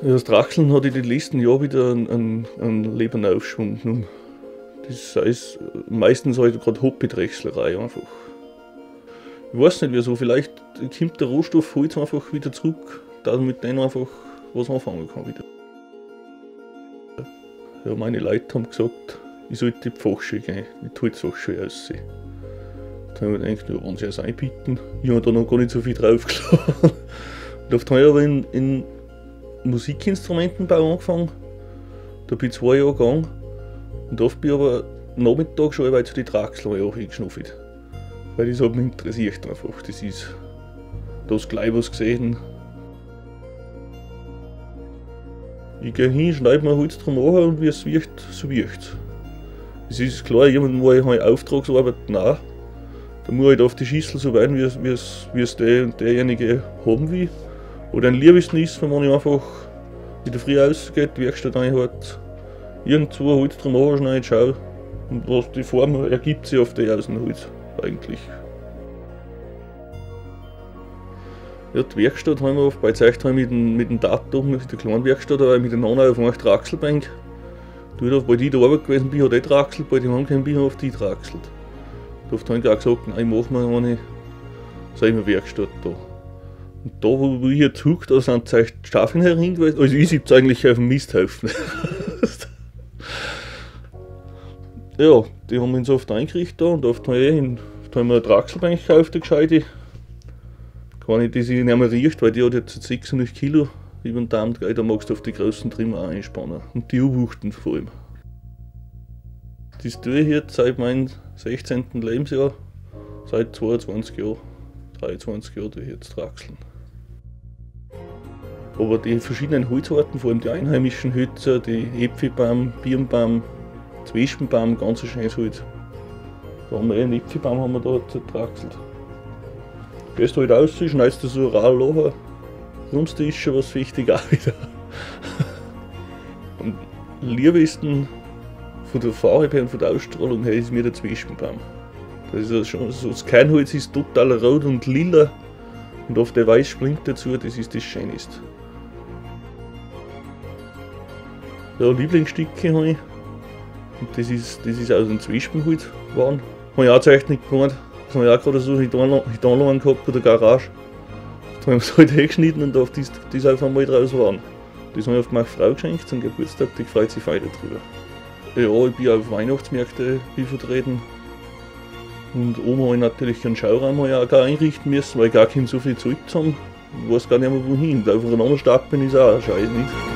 Ja, das Drachseln hat in den letzten Jahren wieder einen Lebensaufschwung genommen. Das heißt, meistens halt gerade Hobby-Drechslerei einfach. Ich weiß nicht wieso, vielleicht kommt der Rohstoff Holz einfach wieder zurück, dass man mit denen einfach was anfangen kann wieder. Ja, meine Leute haben gesagt, ich sollte in die Fachschule gehen, in die Holzfachschule aussehen. Da habe ich mir gedacht, ja, wenn sie es einbieten, ich habe da noch gar nicht so viel draufgeschlagen. Und oft habe ich aber in Musikinstrumentenbau angefangen. Da bin ich 2 Jahre gegangen. Und oft bin ich aber nachmittags schon zu den Drachsler hingeschnuffelt. Weil das hat mich interessiert einfach. Das ist, da hast du gleich was gesehen. Ich gehe hin, schneide mir Holz drum an und wie es wirkt, so wirkt es. Es ist klar, jemand, wo ich Auftragsarbeit, nein. Da muss ich halt auf die Schüssel so weit, wie es derjenige haben will. Oder ein liebsten ist, wenn man einfach in der Früh rausgeht, die Werkstatt einhält, irgendwo Holz drum anschneidet, schaut und was die Form ergibt sich auf der Außenholz eigentlich. Ja, die Werkstatt haben wir oft bei Zeit mit dem Datum, mit der kleinen Werkstatt, aber mit den anderen auf 8 Drachselbank. Bald ich da Arbeit gewesen bin, hat ich draxelt, bald ich heimgekommen bin, habe ich die draxelt. Da habe ich auch gesagt, nein, ich mache mir eine Werkstatt da. Und da, wo ich jetzt hucke, da sind zwei Staffeln herin gewesen, also ich sitze eigentlich auf dem Misthaufen. Ja, die haben uns oft eingerichtet da und oft haben wir eine Drachselbank gekauft, eine gescheite. Kann ich die sich nicht mehr riecht, weil die hat jetzt 96 Kilo über den Darm, da magst du auf die großen Trimmer auch einspannen. Und die U-Wuchten vor allem. Das tue ich jetzt seit meinem 16. Lebensjahr, seit 22 Jahren, 23 Jahren tue ich jetzt Drachseln. Aber die verschiedenen Holzarten, vor allem die einheimischen Hölzer, die Äpfelbaum, Birnbaum, Zwespenbaum, ganz ein schönes Holz. Da haben wir einen Äpfelbaum haben wir da zerdrachselt. Gehst halt aus, schneidest du so ein Rad nachher, rundst ist schon was wichtig auch wieder. Am liebsten von der Farbe her und von der Ausstrahlung her ist mir der Zwespenbaum. Das ist ja schon, so das Kernholz ist total rot und lila und auf der weiß Splint dazu, das ist das Schönste. Ja, Lieblingsstücke habe ich. Und das ist aus dem Zwespenholz geworden. Habe ich auch Zeichnung gemacht. Das habe ich auch gerade so Hitanlagen gehabt bei der Garage. Da haben wir es halt hergeschnitten und auf das auf einmal draus waren. Das habe ich auf meine Frau geschenkt zum Geburtstag, die freut sich weiter drüber. Ja, ich bin auf Weihnachtsmärkte vertreten. Und oben habe ich natürlich einen Schauraum auch einrichten müssen, weil gar kein so viel Zeug haben. Ich weiß gar nicht mehr wohin. Auf einer anderen Stadt bin ich auch scheiße nicht.